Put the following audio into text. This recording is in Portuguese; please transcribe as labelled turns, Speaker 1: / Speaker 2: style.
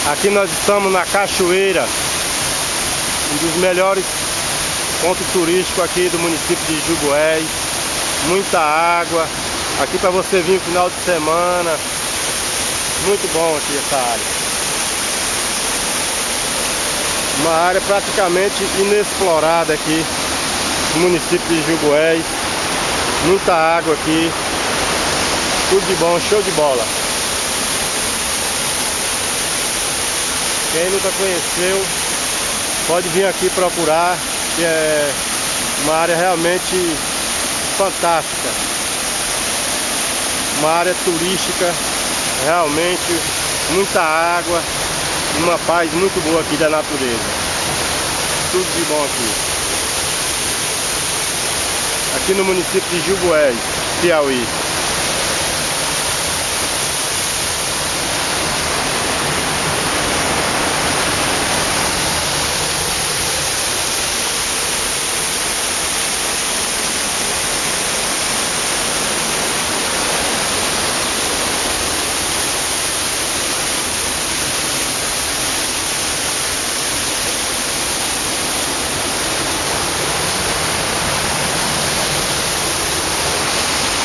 Speaker 1: Aqui nós estamos na Cachoeira, um dos melhores pontos turísticos aqui do município de Jugoés. Muita água, aqui para você vir no final de semana. Muito bom aqui essa área. Uma área praticamente inexplorada aqui no município de Jugoés. Muita água aqui. Tudo de bom, show de bola. Quem nunca conheceu, pode vir aqui procurar, que é uma área realmente fantástica. Uma área turística, realmente muita água, uma paz muito boa aqui da natureza. Tudo de bom aqui. Aqui no município de Jugoés, Piauí.